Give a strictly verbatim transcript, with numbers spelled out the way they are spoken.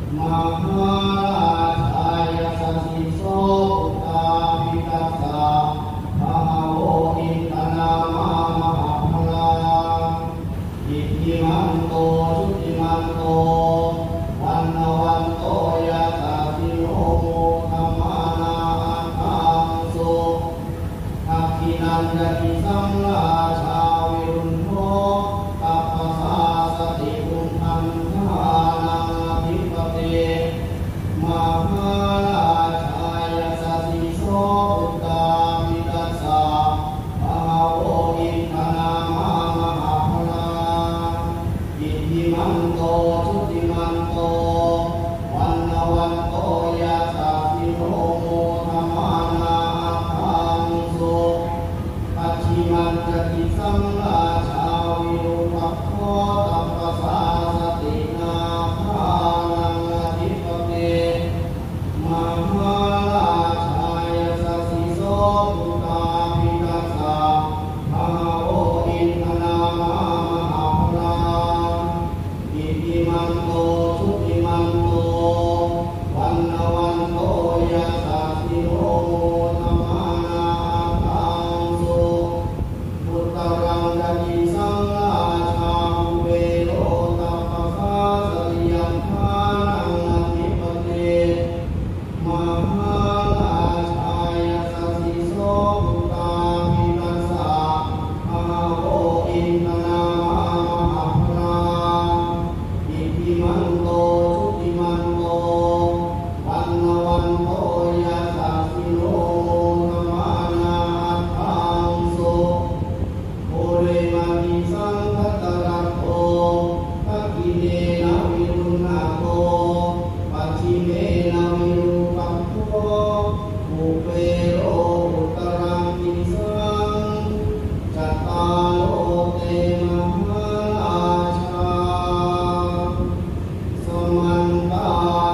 มหาราชายสัสสิโสตาภิตัสสะภะคะโวอินทนามามหาพลาอิทธิมันโตชุติมันโตวันนวันโตยะตาติโยโมธัมมานาอัตถังสุทักขินันยติสังราชาวิรุณโภตัปปะสาสติปุณธังทานังอภิปเตมหาราชายสัสสิโสปุตตาภิตัสสะภะคะโวอินทนามามหาพลาอิทธิมันโตชุติมันโตวันนวันโตยะตาติโยโมธัมมานาอัตถังสุปัจฉิมันจติสังราชาวิรุปัคโขตัปปะสาสตินาภานังอธิปเตมหาราชายสัสสิโสปุตตาภิตัสสะภะคะโวอินทนามามหาพลาอิทธิมันโตชุติมันโตวันนวันโตยะตาติโยโมธัมมานาอัตถังสุพุทธรังกติสังราชาภูเวโรตัปปะสาสติยัมภานังอธิปเตมหาราชายสัสสิโสปุตตาภิตัสสะภะคะโวอินทนามามหาพลาอิทธิมันโตชุติมันโตวันนวันโตยะตาติโยโมธัมมานาอัตถังสุโอเรมานิสังคัตตะระโตทักขิเนนะวิรุณนาโตปัจฉิเมนะวิรูปัคโขภูเปโรอุตรังกิสังจัตตาโลเตมหาราชาสมันตา